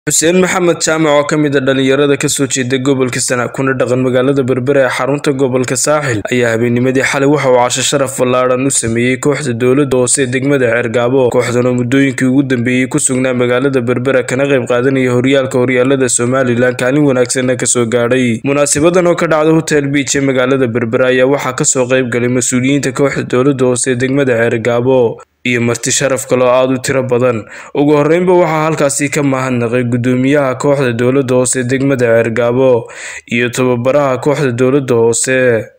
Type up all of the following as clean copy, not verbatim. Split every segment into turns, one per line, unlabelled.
Xuseen Maxamed Jaamac oo ka mid ah dhalinyarada ka soo jeeda gobolka Sanaag kuna dhaqan magaalada Berbera ee xarunta gobolka Saaxil ayaa habeennimadii xalay waxa uu casho sharaf ballaaran u sameeyay kooxda dowladda hoose ee degmada Cergaabo. Kooxdan oo muddooyinkii ugu dambeeyay ku sugnaa magaalada Berbera kana qayb qaadanaya horyaalada Somaliland kaalin wanaagsan ka soo gaadhay. Munaasabadan oo ka dhacday Hotel Beach ee magaalada Berbera ayaa waxaa ka soo qayb galay mas'uuliyiinta kooxda dowladda hoose ee degmada Cergaabo iyo marti sharaf kale oo aad u tiro badan. Ugu horreynba waxaa halkaasi ka mahadnaqay gudoomiyaha kooxda dowladda hoose ee degmada Cergaabo iyo tababaraha kooxda dowladda hoose.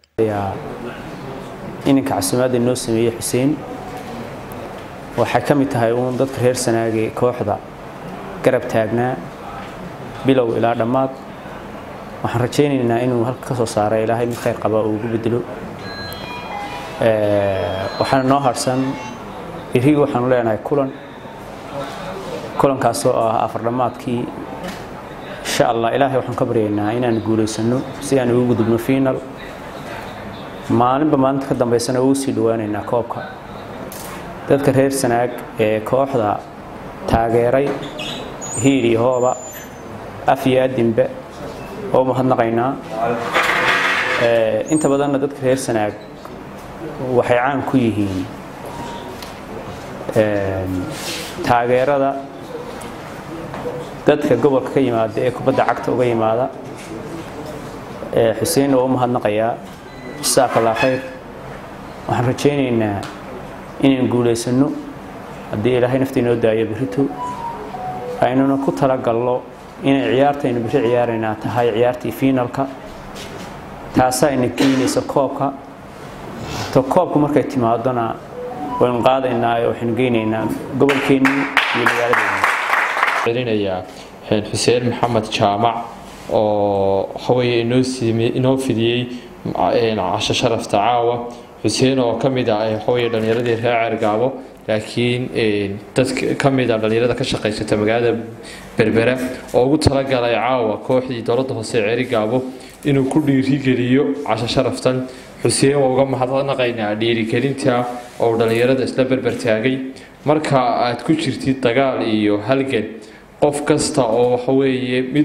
Inanka caasimada noo sameeyay Xuseen waxa ka mid tahay dadka reer Sanaag ee kooxda garab taagnaa bilow ilaa dhamaad. Waxaan rajaynaynaa inuu halka ka soo saaro Ilaahay mid khayr qaba oo ugu bedelo. Waxaan noo harsan iriga waxaan leenahay kulankaas oo ah afar dhamaadkii insha Allah Ilaahay waxaan ka baryaynaa inaan guuleysano si aan ugu gudubno final maalinba maalinta ka dambeysana uu sii dhawaanaynaa koobka. Dadka reer Sanaag ee kooxda taageeray hiiri hooba afyaadinba oo mahadnaqaynaa. Inta badan dadka reer Sanaag waxay caan ku yihiin taageerada dadka gobolka ka yimaada ee kubadda cagta uga yimaada. Xuseen oo mahadnaqayaa jazakallahu khayr. waxaan rajaynaynaa inaan guuleysano haddii Ilaahay nafteena daayo birito aynuna ku talagalno inay ciyaartaynu bixi ciyaarayna tahay ciyaartii finalka taas ay keenayso koobka. koobku markay timaadona waan qaadaynaa oo waxaan geynaynaa gobolkeena iyo magaalada.
Xuseen Maxamed Jaamac oo haweeney inoo fidiyay casho sharafta caawa. Xuseen oo ka mid ah haweeney dhalinyarada reer Cergaabo laakiin dadka ka mid ah dhalinyarada ka shaqeysata magaalada Berbera oo ugu talagalay caawa kooxdii dowladda hoose ee Cergaabo inuu ku dhiirigeliyo casho sharaftan. Xuseen waa uga mahadnaqaynaa dhiirigelinta oo dhalinyarada isla berber taagay. Marka aad ku jirtid dagaal iyo halgan qof kasta oo waxa weeye mid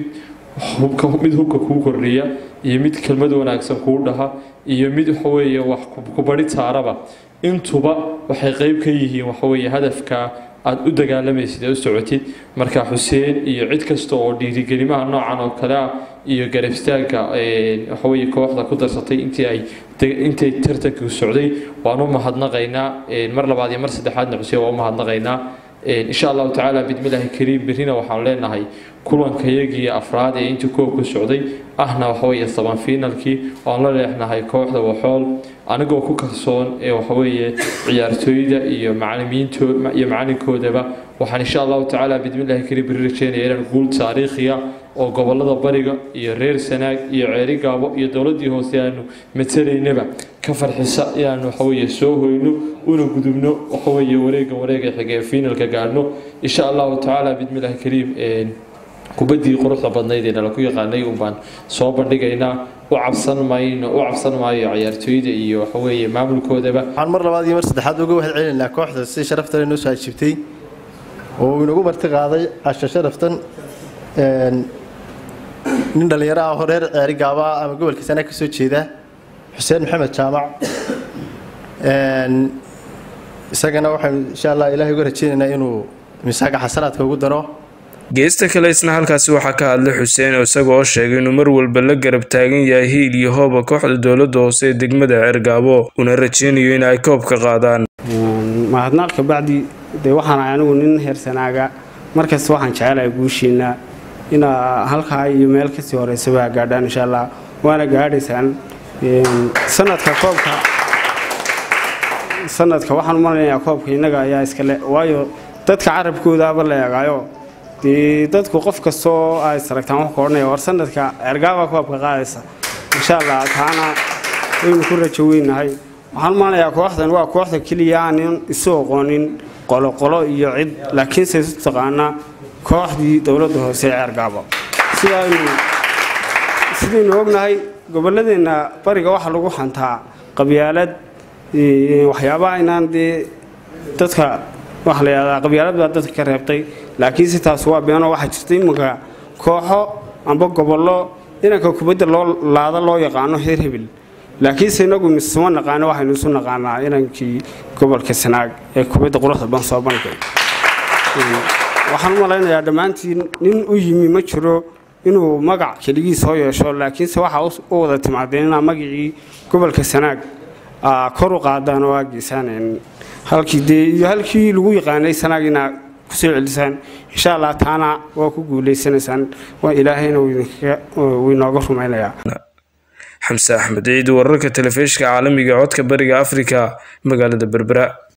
hubka ku kordhiya iyo mid kelmad wanaagsan ku dhaha iyo mid waxa weeye wax ku bari taaraba intuba waxay qayb ka yihiin waxa weeye hadafka aad u dagaalamaysid oo socotid. Marka Xuseen iyo cid kasta oo dhiirigelimaha noocan oo kale ah iyo garab istaagga waxa weeye kooxda ku darsatay intay tartanka u socday waan u mahadnaqaynaa. mar labaad iyo mar saddexaadna Xuseen waan u mahadnaqaynaa. insha Allah ta'ala bidmillaahi kariim birina waxaan leenahay kulankayagii afraad ee intii koobka socday ahna waxa weeye saban finalkii oo la leexnahay kooxda waxool anigoo ku kalsoon ee waxa weeye ciyaartooyda iyo macallinkoodaba waxaan insha Allah ta'ala bidmillaahi kariim bir rajaynayaa inaan guul taariikhiya oo gobolada bariga iyo reer Sanaag iyo Cergaabo iyo dowladii hoose aanu matalaynaba ka farxisa inaan waxa weeye soo hoyno una gudubno waxa weeye wareega xigay finalka gaarno insha Allah ta'ala bidmillaahi kariim. kubadii quruxda badnayd ee la ku yaqaanay baan soo bandhigaynaa u cabsan maayo ciyaartooyda iyo waxa weeye maamulkoodaba.
waxaan mar labaad iyo mar saddexaad uga wada celinaa kooxda si sharafta leh noo soo ajiibtay oo inagu marti qaaday casho sharaftan nin dhalinyaro ah oo reer Cergaabo ama gobolka Sanaag ka soo jeeda Xuseen Maxamed Jaamac. isagana waxaan insha Allah Ilaahay uga rajaynaynaa inuu miisaanka xasanaadka ugu daro.
geesta kale isna halkaasi waxaa ka hadlay Xuseen isagoo sheegay inuu mar walba la garab taagan yahay hiil iyo hooba kooxda dowladda hoose ee degmada Cergaabo una rajaynayo in ay koobka qaadaan.
mahadnaqka bacdi waxaan anigu nin heer Sanaaga markaas waxaan jecelahay guushiina ina halka iyo meel ka sii horeysaba gaadhaan insha Allah waana gaadhaysaan sanadka waxaan marnayaa koobka inaga ayaa iska leh waayo dadka carabkooda ba la eegayo dadku qof kasto ay saragtaan wax koornay war sanadka Cergaabo koobka qaadaysa insha Allah taana in ku rajoweynahay. waxaan marnayaa kooxdan waa kooxda kaliya aan isoo qoonin qolo iyo cid laakiin say u taqaana kooxdii dowladda hoose ee Cergaabo sidii ognahay gobolladeena bariga waxa lagu xantaa qabyaalad waxyaabaha inaan dadka wax la yiraahdo qabyaalad baa dadka ka reebtay laakiinse taas waa beeno waxa jirtay imanka kooxo amba gobollo inanka kubadda loo laada loo yaqaano heer hebel laakiinse inagu misuma naqaano waxaynu isu naqaanaa inankii gobolka Sanaag ee kubadda quruxda badan soo bandhigay waxaan u malaynayaa dhammaantiin nin u yimi ma jiro inuu magac kaligiis soo yeesho laakiinse waxa uu wada timaadeen magacii gobolka Sanaag kor u qaadaan oo agiisaneen halkii lagu yaqaanay Sanaagina ku soo celisaan insha Allah taana waa ku guuleysanaysan waa ilaahayna uu inooga rumaynayaa
Xamse Axmed Ciid wararka telefishinka caalamiga codka bariga Afrika magaalada Berbera